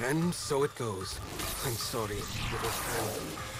And so it goes. I'm sorry, little friend.